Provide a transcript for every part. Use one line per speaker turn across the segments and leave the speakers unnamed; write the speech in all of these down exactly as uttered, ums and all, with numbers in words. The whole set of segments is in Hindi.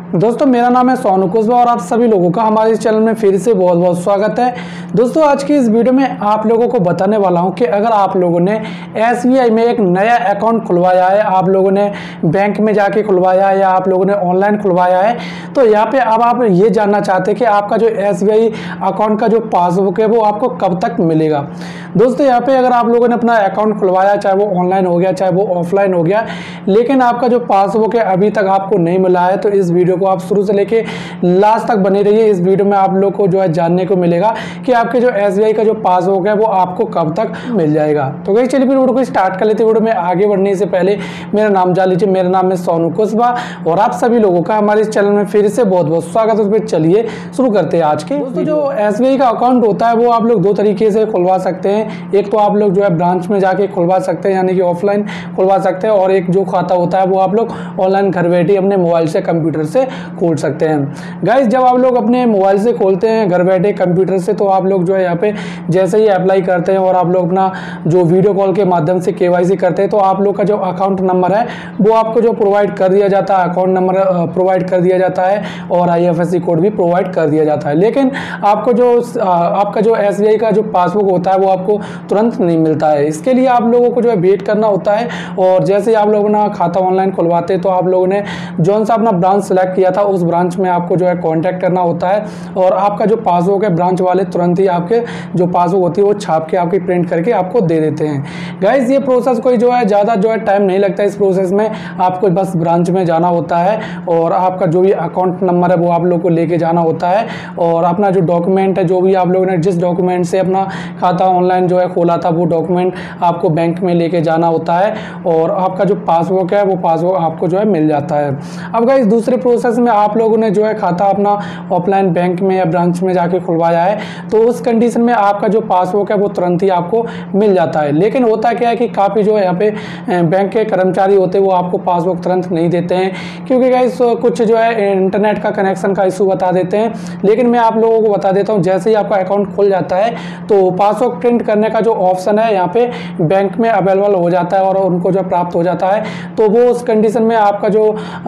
दोस्तों मेरा नाम है सोनू कुशवाहा और आप सभी लोगों का हमारे इस चैनल में फिर से बहुत बहुत स्वागत है। दोस्तों आज की इस वीडियो में आप लोगों को बताने वाला हूं कि अगर आप लोगों ने एस बी आई में एक नया अकाउंट खुलवाया है, आप लोगों ने बैंक में जाके खुलवाया है या आप लोगों ने ऑनलाइन खुलवाया है, तो यहाँ पे अब आप ये जानना चाहते हैं कि आपका जो एस बी आई अकाउंट का जो पासबुक है वो आपको कब तक मिलेगा। दोस्तों यहाँ पे अगर आप लोगों ने अपना अकाउंट खुलवाया, चाहे वो ऑनलाइन हो गया चाहे वो ऑफलाइन हो गया, लेकिन आपका जो पासबुक है अभी तक आपको नहीं मिला है, तो इस वीडियो को आप शुरू से लेके लास्ट तक बने रहिए। इस वीडियो में आप लोग को जो है जानने को मिलेगा कि आपके जो एस बी आई का जो पासबुक है वो आपको कब तक मिल जाएगा। तो गाइस चलिए फिर वीडियो को स्टार्ट कर लेते हैं। वीडियो में आगे बढ़ने से पहले मेरा नाम जान लीजिए, मेरा नाम है सोनू कुशवाहा और आप सभी लोगों का हमारे इस चैनल में फिर से बहुत बहुत स्वागत है। चलिए शुरू करते हैं आज के। दोस्तों जो एस बी आई का अकाउंट होता है वो आप लोग दो तरीके से खुलवा सकते हैं। एक तो आप लोग जो है ब्रांच में जाके खुलवा सकते हैं, यानी कि ऑफलाइन खुलवा सकते हैं, और एक जो खाता होता है वो आप लोग ऑनलाइन घर बैठे अपने मोबाइल से कंप्यूटर से खोल सकते हैं। गाइस जब आप लोग अपने मोबाइल से खोलते हैं घर बैठे कंप्यूटर से, तो आप लोग जो है यहाँ पे जैसे ही अप्लाई करते हैं और आप लोग अपना जो वीडियो कॉल के माध्यम से के वाई सी करते हैं, तो आप लोग का जो अकाउंट नंबर है वो आपको जो प्रोवाइड कर दिया जाता है, अकाउंट नंबर प्रोवाइड कर दिया जाता है और I F S C code भी प्रोवाइड कर दिया जाता है। लेकिन आपको जो आपका जो एस बी आई का जो पासबुक होता है वो आपको तुरंत नहीं मिलता है। इसके लिए आप लोगों को जो है वेट करना होता है, और जैसे ही आप लोग अपना खाता ऑनलाइन खुलवाते हैं तो आप लोगों ने जौन सा अपना ब्रांच सेलेक्ट किया था उस ब्रांच में आपको जो है कांटेक्ट करना होता है, और आपका जो पासबुक है ब्रांच वाले तुरंत ही आपके जो पासबुक होती है वो छाप के आपकी प्रिंट करके आपको दे देते हैं। गाइस ये प्रोसेस कोई जो है ज़्यादा जो है टाइम नहीं लगता। इस प्रोसेस में आपको बस ब्रांच में जाना होता है और आपका जो भी अकाउंट नंबर है वो आप लोग को लेके जाना होता है, और अपना जो डॉक्यूमेंट है, जो भी आप लोगों ने जिस डॉक्यूमेंट से अपना खाता ऑनलाइन जो है खोला था वो डॉक्यूमेंट आपको बैंक में लेके जाना होता है, और आपका जो पासबुक है वो पासबुक आपको जो है मिल जाता है। अब गाइस दूसरे प्रोसेस में आप लोगों ने जो है खाता अपना ऑफलाइन बैंक में या ब्रांच में जाके खुलवाया है, तो उस कंडीशन में आपका जो पासबुक है वो तुरंत ही आपको मिल जाता है। लेकिन होता क्या है कि काफ़ी जो है यहाँ पे बैंक के कर्मचारी होते हैं वो आपको पासबुक तुरंत नहीं देते हैं, क्योंकि गाइस कुछ जो है इंटरनेट का कनेक्शन का इशू बता देते हैं। लेकिन मैं आप लोगों को बता देता हूँ, जैसे ही आपका अकाउंट खुल जाता है तो पासबुक प्रिंट करने का जो ऑप्शन है यहाँ पे बैंक में अवेलेबल हो जाता है और उनको जो प्राप्त हो जाता है, तो वो उस कंडीशन में आपका जो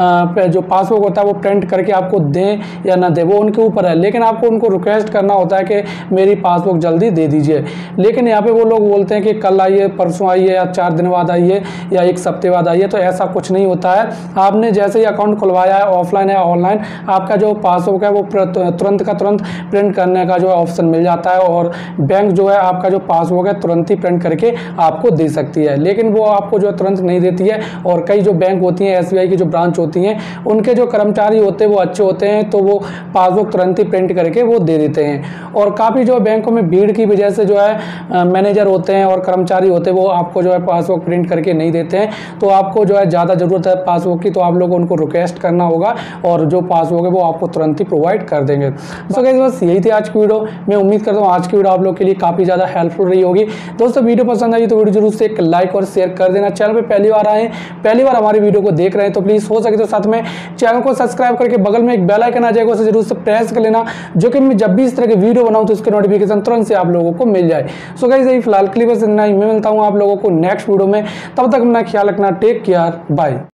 जो पासबुक होता है वो प्रिंट करके आपको दें या ना दें वो उनके ऊपर है। लेकिन आपको उनको रिक्वेस्ट करना होता है कि मेरी पासबुक जल्दी दे दीजिए। लेकिन यहाँ पे वो लोग बोलते हैं कि कल आइए, परसों आइए, या चार दिन बाद आइए, या एक हफ्ते बाद आइए, तो ऐसा कुछ नहीं होता है। आपने जैसे ही अकाउंट खुलवाया है ऑफलाइन या ऑनलाइन, आपका जो पासबुक है वो तुरंत का तुरंत प्रिंट करने का जो है ऑप्शन मिल जाता है, और बैंक जो है आपका जो पासबुक है तुरंत ही प्रिंट करके आपको दे सकती है। लेकिन वो आपको जो है तुरंत नहीं देती है, और कई जो बैंक होती हैं एस बी आई की जो ब्रांच होती हैं उनके जो कर्मचारी होते हैं वो अच्छे होते हैं, तो वो पासबुक तुरंत ही प्रिंट करके वो दे देते हैं। और काफ़ी जो बैंकों में भीड़ की वजह से जो है मैनेजर होते हैं और कर्मचारी होते हैं वो आपको जो है पासबुक प्रिंट करके नहीं देते हैं, तो आपको जो है ज़्यादा ज़रूरत है पासबुक की, तो आप लोगों को उनको रिक्वेस्ट करना होगा और जो पासबुक है वो आपको तुरंत ही प्रोवाइड कर देंगे। तो गाइस बस यही थी आज की वीडियो। मैं उम्मीद करता हूँ आज की वीडियो आप लोग के लिए काफ़ी ज़्यादा हेल्पफुल रही होगी। दोस्तों वीडियो पसंद आई तो वीडियो जरूर से एक लाइक और शेयर कर देना। चैनल पर पहली बार आए पहली बार हमारी वीडियो को देख रहे हैं तो प्लीज़ हो सके तो साथ में चैनल को सब्सक्राइब करके बगल में एक बेल आइकन आ जाएगा, उसे जरूर से प्रेस कर लेना, जो कि मैं जब भी इस तरह की वीडियो बनाऊं तो उसके नोटिफिकेशन तुरंत से आप लोगों को मिल जाए। सो गाइस यही फिलहाल के लिए बस इतना ही। मैं मिलता हूं आप लोगों को नेक्स्ट वीडियो में, तब तक अपना ख्याल रखना। Take care, bye.